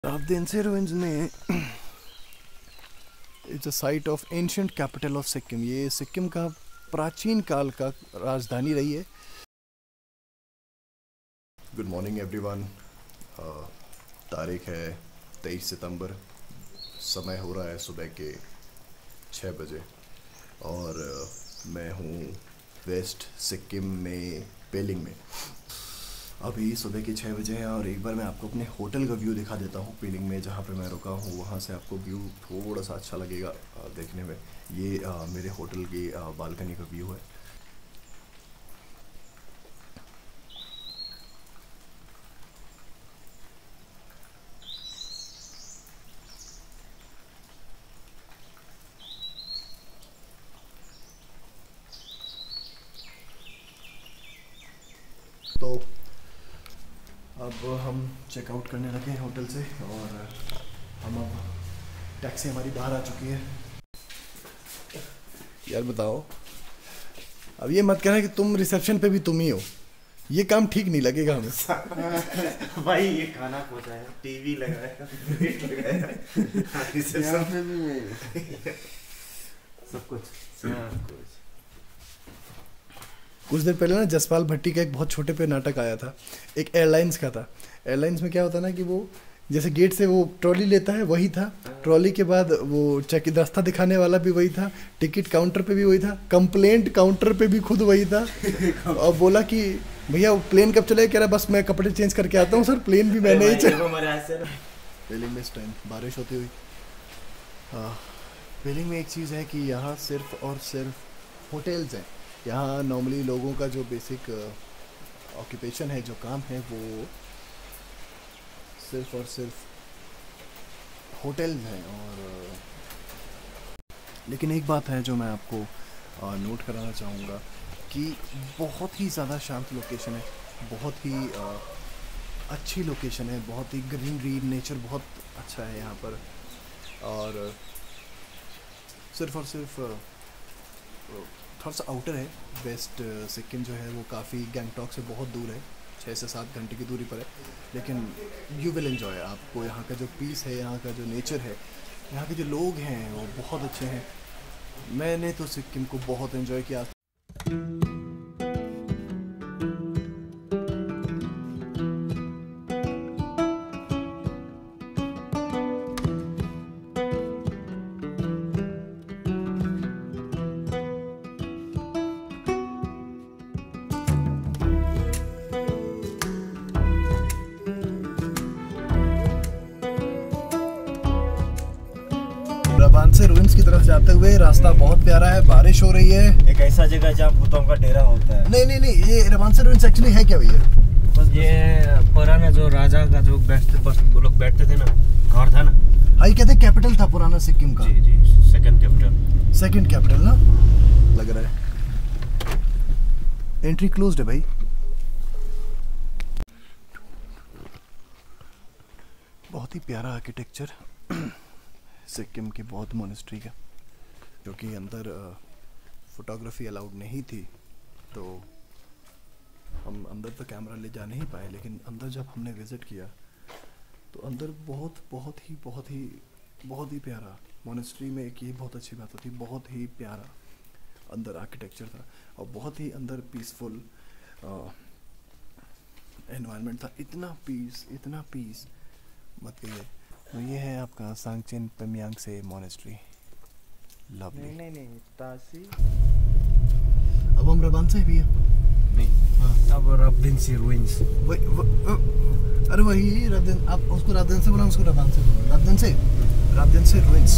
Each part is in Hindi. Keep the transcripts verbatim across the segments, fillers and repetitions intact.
रावदेनसे ruins में it's a site of ancient capital of Sikkim. ये सिक्किम का प्राचीन काल का राजधानी रही है। Good morning everyone. तारीख है तेईस सितंबर, समय हो रहा है सुबह के छः बजे और uh, मैं हूँ वेस्ट सिक्किम में पेलिंग में। अभी सुबह के छः बजे हैं और एक बार मैं आपको अपने होटल का व्यू दिखा देता हूँ पेलिंग में, जहाँ पे मैं रुका हूँ। वहाँ से आपको व्यू थोड़ा सा अच्छा लगेगा देखने में। ये आ, मेरे होटल की बालकनी का व्यू है। तो अब हम चेकआउट करने लगे हैं होटल से और हम अब टैक्सी हमारी बाहर आ चुकी है। यार बताओ, अब ये मत कहना कि तुम रिसेप्शन पे भी तुम ही हो, ये काम ठीक नहीं लगेगा हमें। भाई ये खाना पहुंचाया, टीवी लगाया, प्लेट लगाया, रिसेप्शन पे भी मैं सब कुछ सब कुछ। कुछ देर पहले ना जसपाल भट्टी का एक बहुत छोटे पे नाटक आया था, एक एयरलाइंस का था। एयरलाइंस में क्या होता है ना कि वो जैसे गेट से वो ट्रॉली लेता है, वही था। ट्रॉली के बाद वो चेक रास्ता दिखाने वाला भी वही था, टिकट काउंटर पे भी वही था, कंप्लेंट काउंटर पे भी खुद वही था। और बोला कि भैया प्लेन कब चले, कह रहा बस मैं कपड़े चेंज करके आता हूँ सर, प्लेन भी मैंने ही चला। पेलिंग में इस टाइम बारिश होती हुई। हाँ, पेलिंग में एक चीज़ है कि यहाँ सिर्फ और सिर्फ होटल्स हैं। यहाँ नॉर्मली लोगों का जो बेसिक ऑक्यूपेशन है, जो काम है, वो सिर्फ और सिर्फ होटल हैं। और लेकिन एक बात है जो मैं आपको नोट कराना चाहूँगा कि बहुत ही ज़्यादा शांत लोकेशन है, बहुत ही अच्छी लोकेशन है, बहुत ही ग्रीनरी, नेचर बहुत अच्छा है यहाँ पर। और सिर्फ और सिर्फ थोड़ा सा आउटर है। वेस्ट सिक्किम जो है वो काफ़ी गैंगटॉक से बहुत दूर है, छः से सात घंटे की दूरी पर है। लेकिन यू विल एंजॉय। आपको यहाँ का जो पीस है, यहाँ का जो नेचर है, यहाँ के जो लोग हैं वो बहुत अच्छे हैं। मैंने तो सिक्किम को बहुत एंजॉय किया। रावदेनसे ruins की तरफ जाते हुए रास्ता बहुत प्यारा है, बारिश हो रही है। एक ऐसा जगह जहाँ भूतों का डेरा होता है। नहीं नहीं नहीं, ये रावदेनसे ruins एक्चुअली है क्या भैया? बस ये पुराना जो राजा का जो बैठते बस वो लोग बैठते थे ना, घर था ना। हाँ, ये कहते हैं कैपिटल था पुराना सिक्किम का। जी जी, सेकंड कैपिटल। सेकंड कैपिटल ना लग रहा है। एंट्री क्लोज्ड है भाई। बहुत ही प्यारा आर्किटेक्चर सिक्किम की बौद्ध मोनेस्ट्री का, क्योंकि अंदर फोटोग्राफी अलाउड नहीं थी तो हम अंदर तो कैमरा ले जा नहीं पाए। लेकिन अंदर जब हमने विज़िट किया तो अंदर बहुत बहुत ही बहुत ही बहुत ही प्यारा, मोनेस्ट्री में एक ये बहुत अच्छी बात होती है, बहुत ही प्यारा अंदर आर्किटेक्चर था और बहुत ही अंदर पीसफुल एनवायरनमेंट था। इतना पीस, इतना पीस मत कहिए। तो ये है आपका सांगचेन पेमयांगसे मोनेस्ट्री। लवली। नहीं नहीं नहीं, तासी। अब हम रावदेनसे भी है। नहीं, हाँ अब रावदेनसे ruins। वही व, अरे वही रावदेन, आप उसको रावदेनसे बोला, उसको रावदेनसे बोला। रावदेनसे रावदेनसे ruins।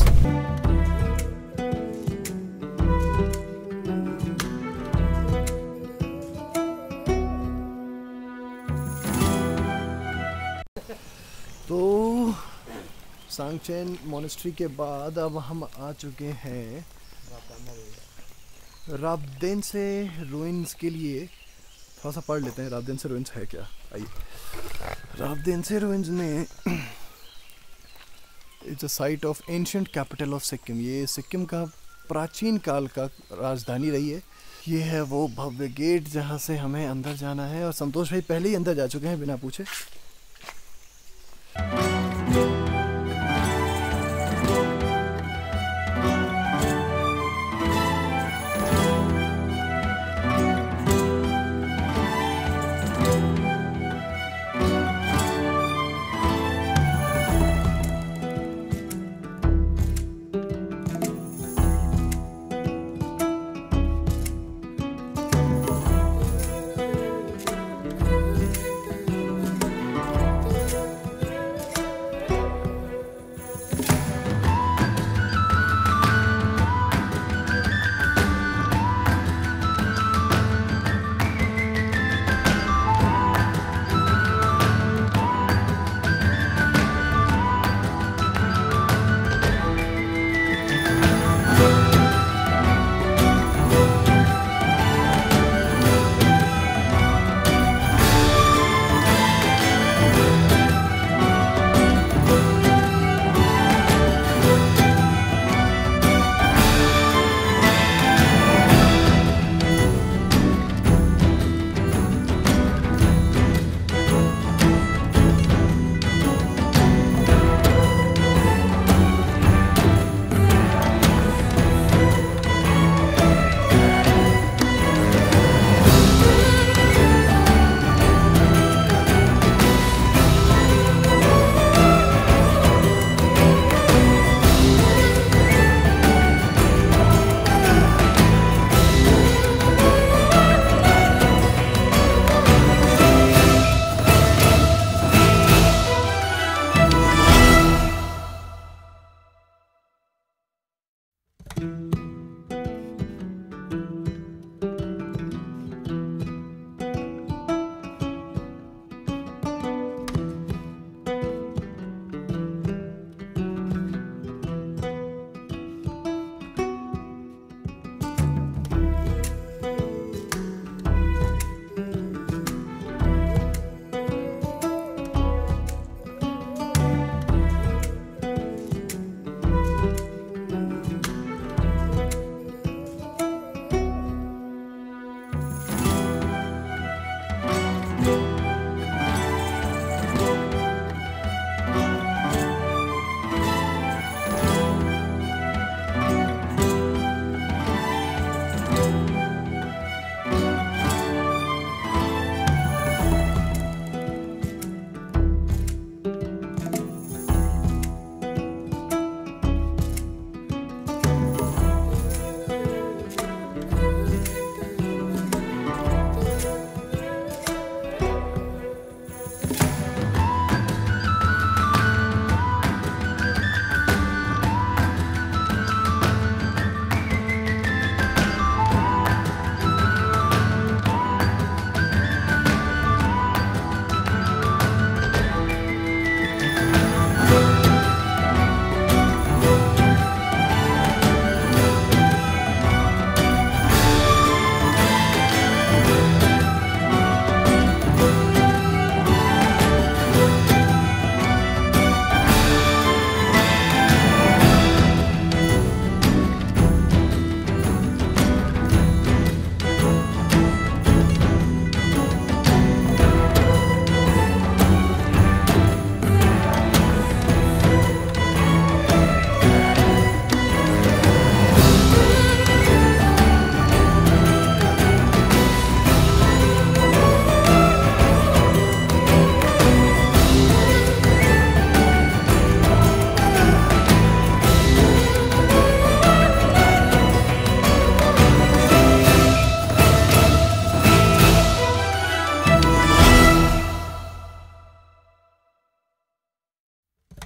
तो सांगचेन मोनेस्ट्री के बाद अब हम आ चुके हैं रावदेनसे ruins के लिए। थोड़ा सा पढ़ लेते हैं रावदेनसे ruins है क्या। आइए। रावदेनसे ruins में it's a site of ancient capital of Sikkim. ये सिक्किम का प्राचीन काल का राजधानी रही है। ये है वो भव्य गेट जहाँ से हमें अंदर जाना है और संतोष भाई पहले ही अंदर जा चुके हैं बिना पूछे।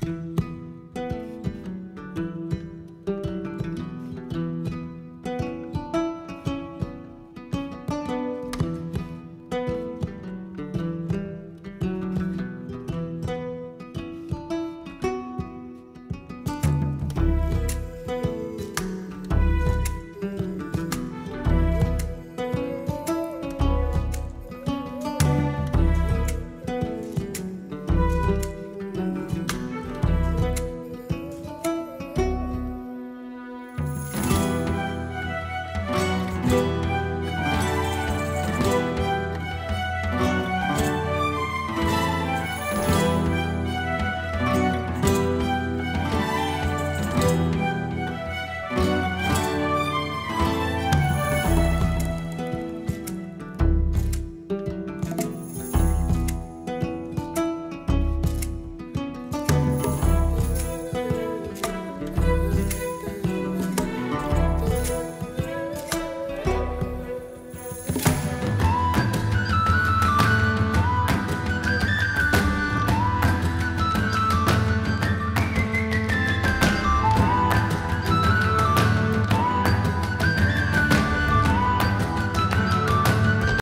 है।